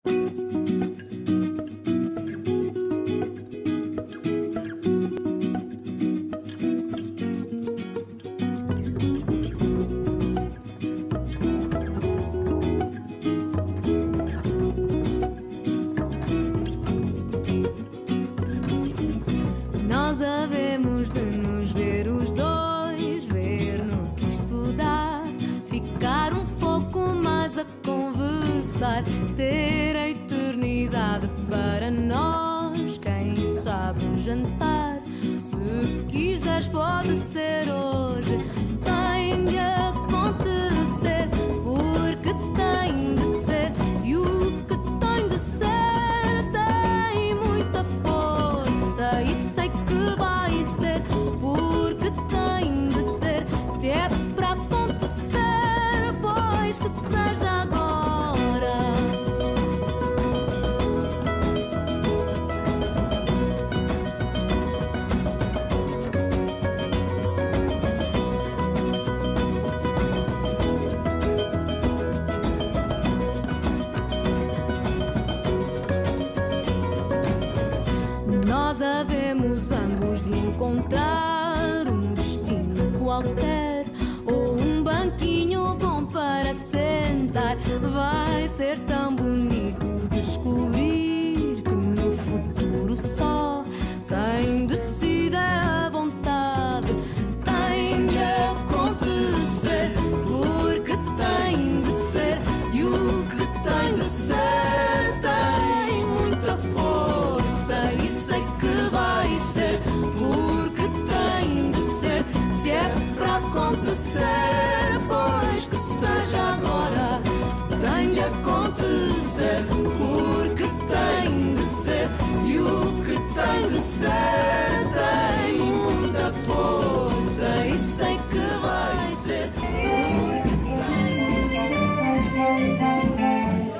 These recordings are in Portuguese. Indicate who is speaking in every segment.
Speaker 1: Nós havemos de nos ver os dois, ver no que isto dá, ficar um pouco mais a conversar, ter a eternidade para nós. Quem sabe um jantar, se quiseres pode ser hoje. Tem de acontecer, porque tem de ser, e o que tem de ser tem muita força, e sei que vai ser, porque tem de ser. Se é para acontecer, pois que seja agora. Nós havemos ambos de encontrar um destino qualquer, ou um banquinho bom para sentar. Vai ser tão bonito descobrir que no futuro só quem decide é a vontade. Tem de acontecer, porque tem de ser, e o que tem de ser tem muita força, e sei que vai ser, porque tem de ser. Se é para acontecer, pois que seja agora. Tem de acontecer, porque tem de ser, e o que tem de ser tem muita força, e sei que vai ser, porque tem de ser.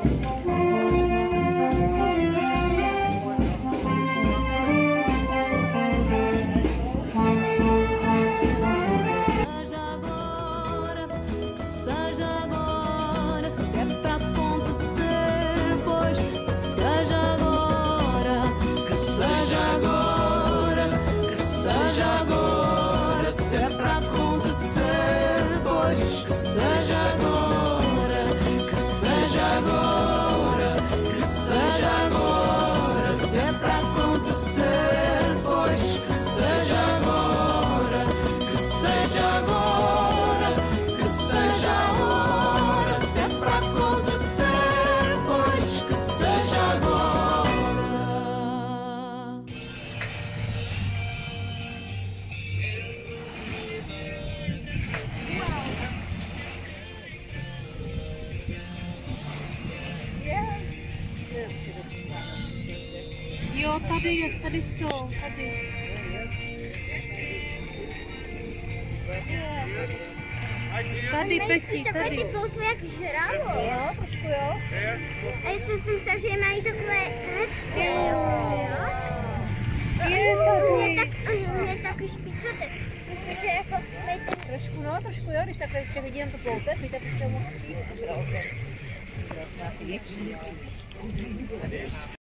Speaker 2: Jo, tady jsou, tady. Tady, Peti,
Speaker 3: takové
Speaker 2: tady.
Speaker 3: ty ploutve jak žralo.
Speaker 2: Jo, trošku jo.
Speaker 3: A já jsem si myslela, že mají takové hezké. Je takový špičatek. Jsem si, že jako mají ten...
Speaker 2: Trošku jo, když takhle ještě vidím to ploutev, víte, prostě moc.